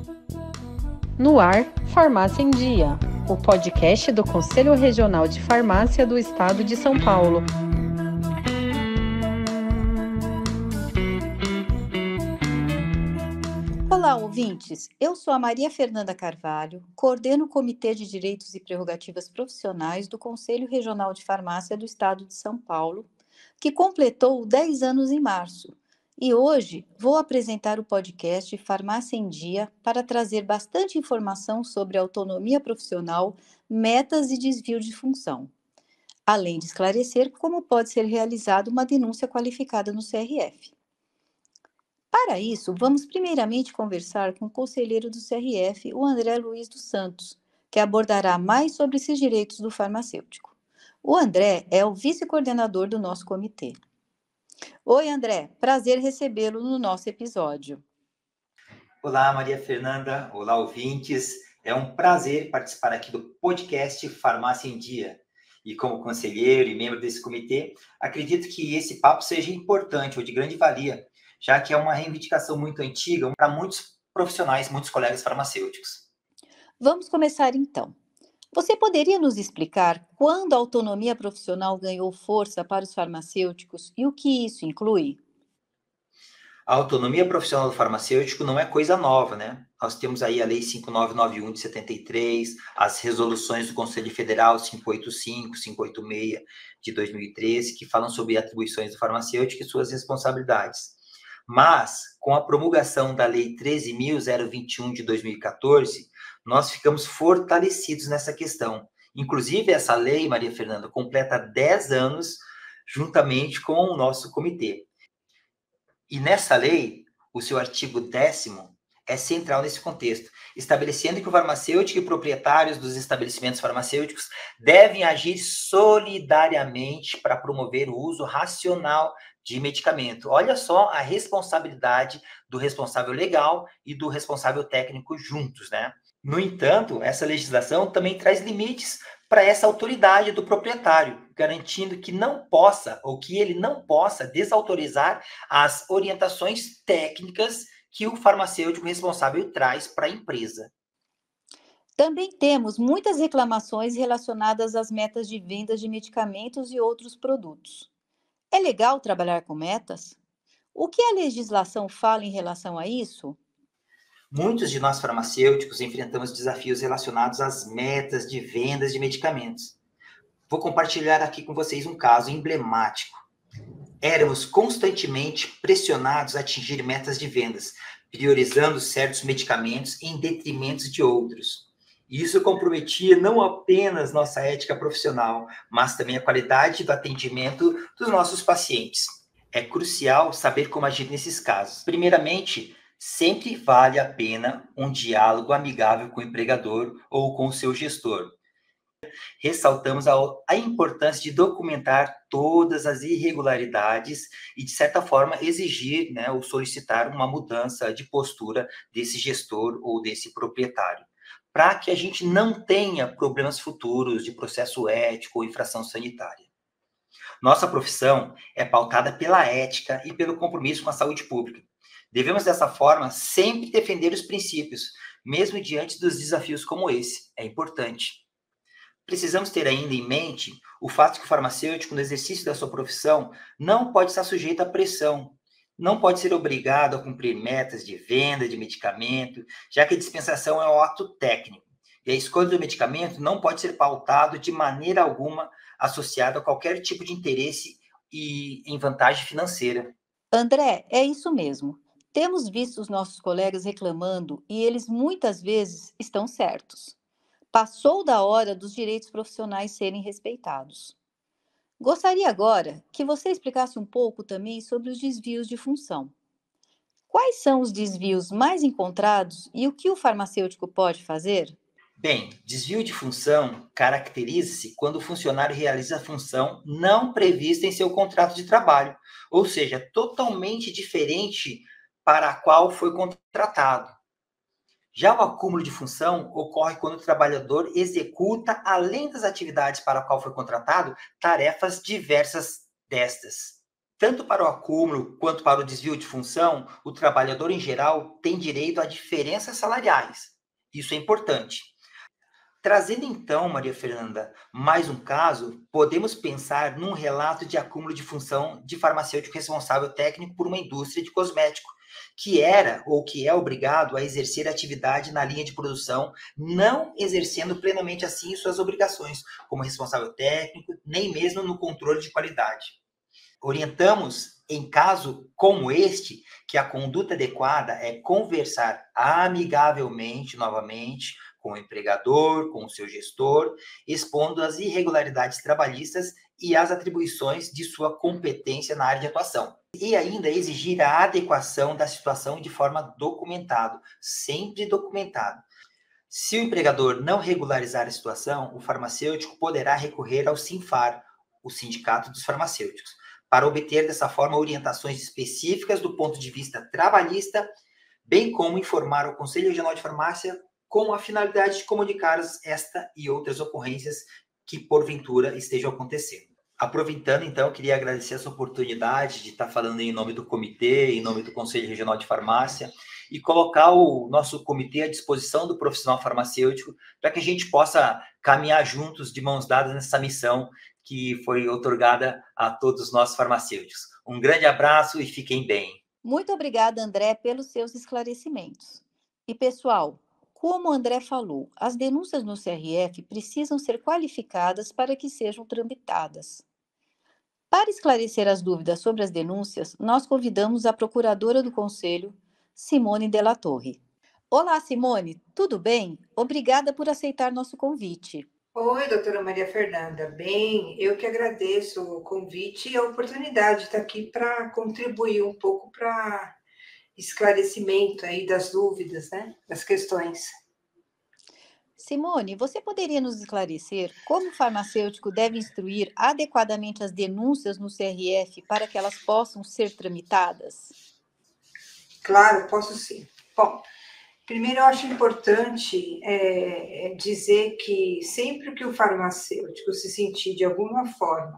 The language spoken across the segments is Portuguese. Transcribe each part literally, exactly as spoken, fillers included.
No ar, Farmácia em Dia, o podcast do Conselho Regional de Farmácia do Estado de São Paulo. Olá, ouvintes! Eu sou a Maria Fernanda Carvalho, coordeno o Comitê de Direitos e Prerrogativas Profissionais do Conselho Regional de Farmácia do Estado de São Paulo, que completou dez anos em março. E hoje vou apresentar o podcast Farmácia em Dia para trazer bastante informação sobre autonomia profissional, metas e desvio de função, além de esclarecer como pode ser realizada uma denúncia qualificada no C R F. Para isso, vamos primeiramente conversar com o conselheiro do C R F, o André Luiz dos Santos, que abordará mais sobre esses direitos do farmacêutico. O André é o vice-coordenador do nosso comitê. Oi, André, prazer recebê-lo no nosso episódio. Olá, Maria Fernanda, olá, ouvintes. É um prazer participar aqui do podcast Farmácia em Dia. E como conselheiro e membro desse comitê, acredito que esse papo seja importante ou de grande valia, já que é uma reivindicação muito antiga para muitos profissionais, muitos colegas farmacêuticos. Vamos começar então. Você poderia nos explicar quando a autonomia profissional ganhou força para os farmacêuticos e o que isso inclui? A autonomia profissional do farmacêutico não é coisa nova, né? Nós temos aí a Lei cinco mil novecentos e noventa e um de setenta e três, as resoluções do Conselho Federal cinco oito cinco, cinco oito seis de dois mil e treze, que falam sobre atribuições do farmacêutico e suas responsabilidades. Mas, com a promulgação da Lei treze mil vinte e um de dois mil e quatorze, nós ficamos fortalecidos nessa questão. Inclusive, essa lei, Maria Fernanda, completa dez anos juntamente com o nosso comitê. E nessa lei, o seu artigo décimo é central nesse contexto, estabelecendo que o farmacêutico e proprietários dos estabelecimentos farmacêuticos devem agir solidariamente para promover o uso racional de medicamento. Olha só a responsabilidade do responsável legal e do responsável técnico juntos, né? No entanto, essa legislação também traz limites para essa autoridade do proprietário, garantindo que não possa, ou que ele não possa desautorizar as orientações técnicas que o farmacêutico responsável traz para a empresa. Também temos muitas reclamações relacionadas às metas de vendas de medicamentos e outros produtos. É legal trabalhar com metas? O que a legislação fala em relação a isso? Muitos de nós farmacêuticos enfrentamos desafios relacionados às metas de vendas de medicamentos. Vou compartilhar aqui com vocês um caso emblemático. Éramos constantemente pressionados a atingir metas de vendas, priorizando certos medicamentos em detrimento de outros. Isso comprometia não apenas nossa ética profissional, mas também a qualidade do atendimento dos nossos pacientes. É crucial saber como agir nesses casos. Primeiramente, sempre vale a pena um diálogo amigável com o empregador ou com o seu gestor. Ressaltamos a, a importância de documentar todas as irregularidades e, de certa forma, exigir, né, ou solicitar uma mudança de postura desse gestor ou desse proprietário, para que a gente não tenha problemas futuros de processo ético ou infração sanitária. Nossa profissão é pautada pela ética e pelo compromisso com a saúde pública. Devemos, dessa forma, sempre defender os princípios, mesmo diante dos desafios como esse. É importante. Precisamos ter ainda em mente o fato que o farmacêutico, no exercício da sua profissão, não pode estar sujeito à pressão, não pode ser obrigado a cumprir metas de venda de medicamento, já que a dispensação é um ato técnico, e a escolha do medicamento não pode ser pautado de maneira alguma associado a qualquer tipo de interesse e em vantagem financeira. André, é isso mesmo. Temos visto os nossos colegas reclamando e eles muitas vezes estão certos. Passou da hora dos direitos profissionais serem respeitados. Gostaria agora que você explicasse um pouco também sobre os desvios de função. Quais são os desvios mais encontrados e o que o farmacêutico pode fazer? Bem, desvio de função caracteriza-se quando o funcionário realiza a função não prevista em seu contrato de trabalho, ou seja, totalmente diferente para a qual foi contratado. Já o acúmulo de função ocorre quando o trabalhador executa, além das atividades para a qual foi contratado, tarefas diversas destas. Tanto para o acúmulo quanto para o desvio de função, o trabalhador em geral tem direito a diferenças salariais. Isso é importante. Trazendo então, Maria Fernanda, mais um caso, podemos pensar num relato de acúmulo de função de farmacêutico responsável técnico por uma indústria de cosmético, que era ou que é obrigado a exercer atividade na linha de produção, não exercendo plenamente assim suas obrigações como responsável técnico, nem mesmo no controle de qualidade. Orientamos, em caso como este, que a conduta adequada é conversar amigavelmente, novamente, com o empregador, com o seu gestor, expondo as irregularidades trabalhistas e as atribuições de sua competência na área de atuação. E ainda exigir a adequação da situação de forma documentada, sempre documentado. Se o empregador não regularizar a situação, o farmacêutico poderá recorrer ao SINFAR, o Sindicato dos Farmacêuticos, para obter dessa forma orientações específicas do ponto de vista trabalhista, bem como informar o Conselho Regional de Farmácia com a finalidade de comunicar esta e outras ocorrências que porventura estejam acontecendo. Aproveitando, então, eu queria agradecer essa oportunidade de estar falando em nome do comitê, em nome do Conselho Regional de Farmácia, e colocar o nosso comitê à disposição do profissional farmacêutico para que a gente possa caminhar juntos, de mãos dadas, nessa missão que foi outorgada a todos nós farmacêuticos. Um grande abraço e fiquem bem. Muito obrigada, André, pelos seus esclarecimentos. E, pessoal, como o André falou, as denúncias no C R F precisam ser qualificadas para que sejam tramitadas. Para esclarecer as dúvidas sobre as denúncias, nós convidamos a procuradora do Conselho, Simone Della Torre. Olá, Simone, tudo bem? Obrigada por aceitar nosso convite. Oi, doutora Maria Fernanda. Bem, eu que agradeço o convite e a oportunidade de estar aqui para contribuir um pouco para esclarecimento aí das dúvidas, né, das questões. Simone, você poderia nos esclarecer como o farmacêutico deve instruir adequadamente as denúncias no C R F para que elas possam ser tramitadas? Claro, posso sim. Bom, primeiro eu acho importante é, dizer que sempre que o farmacêutico se sentir de alguma forma,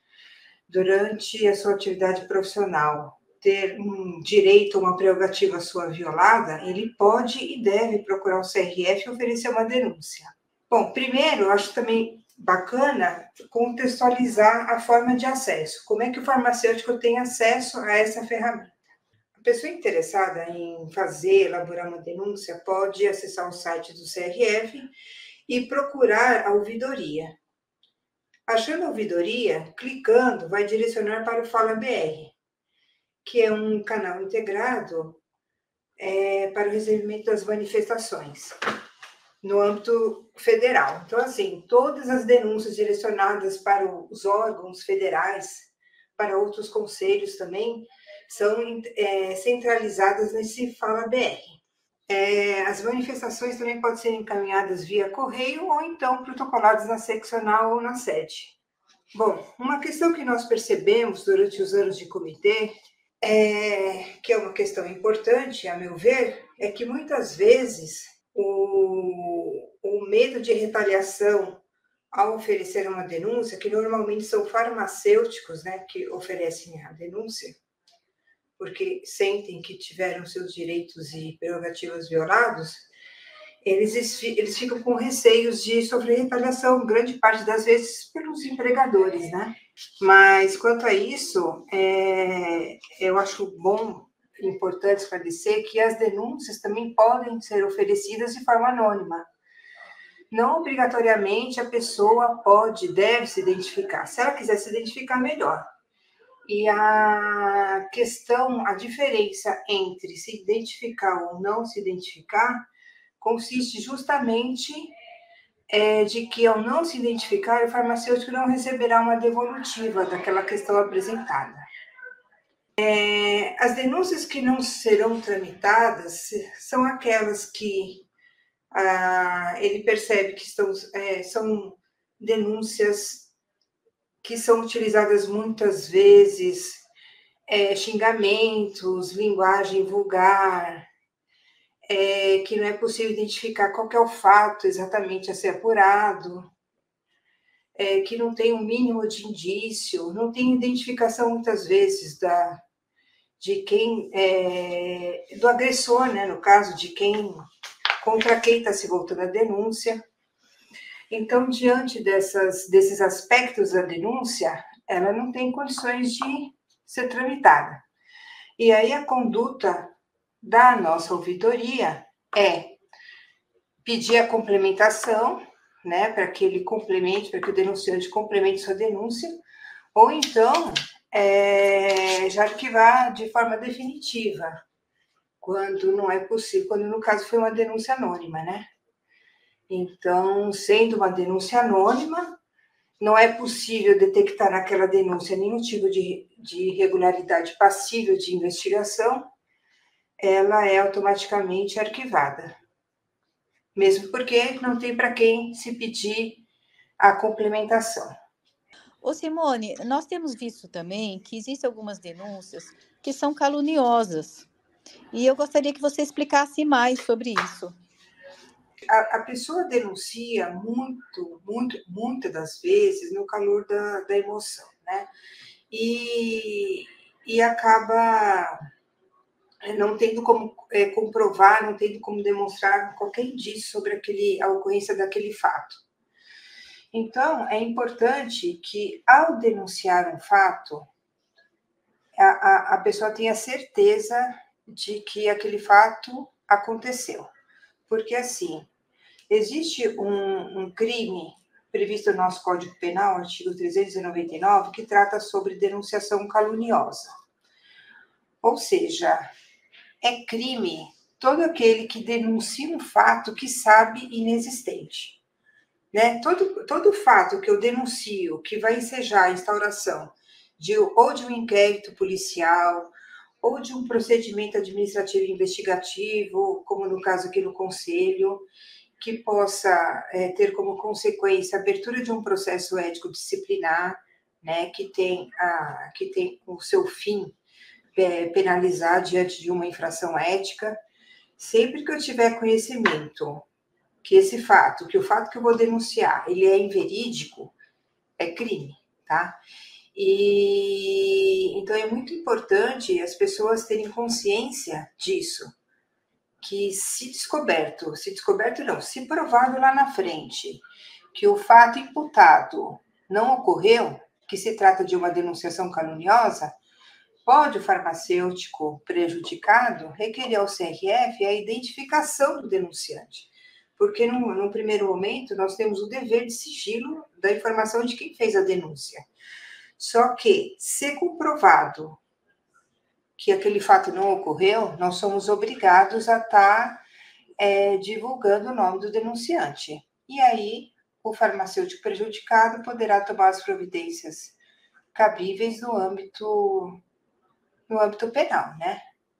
durante a sua atividade profissional, ter um direito ou uma prerrogativa sua violada, ele pode e deve procurar o C R F e oferecer uma denúncia. Bom, primeiro, eu acho também bacana contextualizar a forma de acesso. Como é que o farmacêutico tem acesso a essa ferramenta? A pessoa interessada em fazer, elaborar uma denúncia, pode acessar o site do C R F e procurar a ouvidoria. Achando a ouvidoria, clicando, vai direcionar para o Fala B R, que é um canal integrado é, para o recebimento das manifestações no âmbito federal. Então, assim, todas as denúncias direcionadas para os órgãos federais, para outros conselhos também, são é, centralizadas nesse Fala B R. É, as manifestações também podem ser encaminhadas via correio ou então protocoladas na seccional ou na sede. Bom, uma questão que nós percebemos durante os anos de comitê, é, que é uma questão importante, a meu ver, é que muitas vezes o, o medo de retaliação ao oferecer uma denúncia, que normalmente são farmacêuticos, né, que oferecem a denúncia, porque sentem que tiveram seus direitos e prerrogativas violados, eles, eles ficam com receios de sofrer retaliação, grande parte das vezes pelos empregadores, né? Mas, quanto a isso, é, eu acho bom, importante esclarecer que as denúncias também podem ser oferecidas de forma anônima. Não obrigatoriamente a pessoa pode, deve se identificar. Se ela quiser se identificar, melhor. E a questão, a diferença entre se identificar ou não se identificar, consiste justamente é, de que, ao não se identificar, o farmacêutico não receberá uma devolutiva daquela questão apresentada. É, as denúncias que não serão tramitadas são aquelas que ah, ele percebe que estão, é, são denúncias que são utilizadas muitas vezes, é, xingamentos, linguagem vulgar, é, que não é possível identificar qual que é o fato exatamente a ser apurado. é, que não tem o um mínimo de indício, não tem identificação muitas vezes da, de quem, é, do agressor, né, no caso, de quem, contra quem está se voltando a denúncia. Então, diante dessas, desses aspectos da denúncia, ela não tem condições de ser tramitada. E aí a conduta da nossa ouvidoria é pedir a complementação, né, para que ele complemente, para que o denunciante complemente sua denúncia, ou então é, já arquivar de forma definitiva, quando não é possível, quando no caso foi uma denúncia anônima, né? Então, sendo uma denúncia anônima, não é possível detectar naquela denúncia nenhum tipo de, de irregularidade passível de investigação, ela é automaticamente arquivada. Mesmo porque não tem para quem se pedir a complementação. Ô Simone, nós temos visto também que existem algumas denúncias que são caluniosas. E eu gostaria que você explicasse mais sobre isso. A, a pessoa denuncia muito, muito, muitas das vezes no calor da, da emoção, né? E, e acaba não tendo como é, comprovar, não tendo como demonstrar qualquer indício sobre aquele, a ocorrência daquele fato. Então, é importante que, ao denunciar um fato, a, a, a pessoa tenha certeza de que aquele fato aconteceu. Porque, assim, existe um, um crime previsto no nosso Código Penal, artigo trezentos e noventa e nove, que trata sobre denunciação caluniosa. Ou seja, é crime todo aquele que denuncia um fato que sabe inexistente. Né? Todo, todo fato que eu denuncio, que vai ensejar a instauração de, ou de um inquérito policial, ou de um procedimento administrativo investigativo, como no caso aqui no Conselho, que possa é, ter como consequência a abertura de um processo ético disciplinar, né, que tem, a, que tem o seu fim é, penalizar diante de uma infração ética. Sempre que eu tiver conhecimento que esse fato, que o fato que eu vou denunciar, ele é inverídico, é crime, tá? E então é muito importante as pessoas terem consciência disso, que se descoberto, se descoberto não, se provado lá na frente que o fato imputado não ocorreu, que se trata de uma denunciação caluniosa, pode o farmacêutico prejudicado requerer ao C R F a identificação do denunciante, porque no, no primeiro momento nós temos o dever de sigilo da informação de quem fez a denúncia. Só que, se comprovado que aquele fato não ocorreu, nós somos obrigados a estar é, divulgando o nome do denunciante. E aí, o farmacêutico prejudicado poderá tomar as providências cabíveis no âmbito, no âmbito penal, né?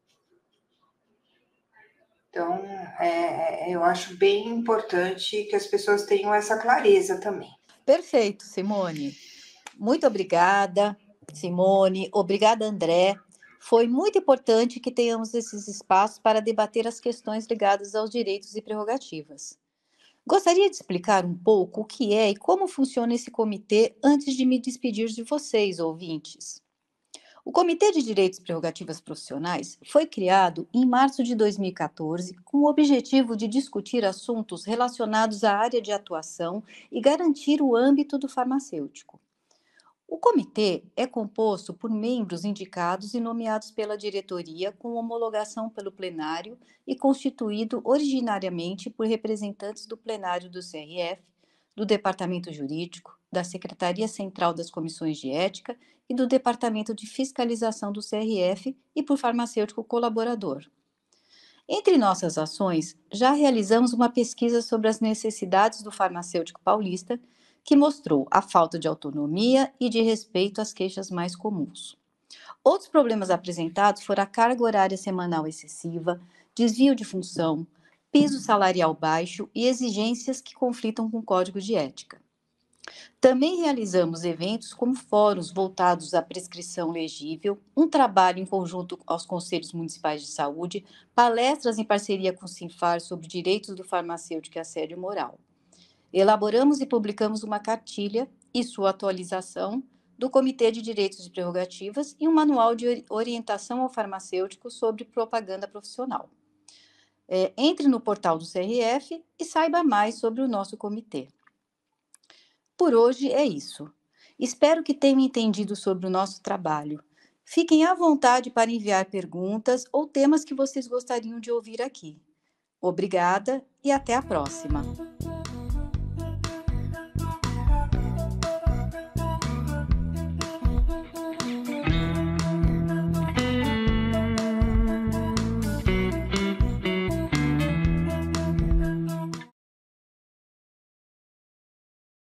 Então, é, eu acho bem importante que as pessoas tenham essa clareza também. Perfeito, Simone. Muito obrigada, Simone. Obrigada, André. Foi muito importante que tenhamos esses espaços para debater as questões ligadas aos direitos e prerrogativas. Gostaria de explicar um pouco o que é e como funciona esse comitê antes de me despedir de vocês, ouvintes. O Comitê de Direitos e Prerrogativas Profissionais foi criado em março de dois mil e quatorze com o objetivo de discutir assuntos relacionados à área de atuação e garantir o âmbito do farmacêutico. O comitê é composto por membros indicados e nomeados pela diretoria com homologação pelo plenário e constituído originariamente por representantes do plenário do C R F, do Departamento Jurídico, da Secretaria Central das Comissões de Ética e do Departamento de Fiscalização do C R F e por farmacêutico colaborador. Entre nossas ações, já realizamos uma pesquisa sobre as necessidades do farmacêutico paulista, que mostrou a falta de autonomia e de respeito às queixas mais comuns. Outros problemas apresentados foram a carga horária semanal excessiva, desvio de função, piso salarial baixo e exigências que conflitam com o Código de Ética. Também realizamos eventos como fóruns voltados à prescrição legível, um trabalho em conjunto aos Conselhos Municipais de Saúde, palestras em parceria com o Sinfar sobre direitos do farmacêutico e assédio moral. Elaboramos e publicamos uma cartilha e sua atualização do Comitê de Direitos e Prerrogativas e um manual de orientação ao farmacêutico sobre propaganda profissional. É, entre no portal do C R F e saiba mais sobre o nosso comitê. Por hoje é isso. Espero que tenham entendido sobre o nosso trabalho. Fiquem à vontade para enviar perguntas ou temas que vocês gostariam de ouvir aqui. Obrigada e até a próxima!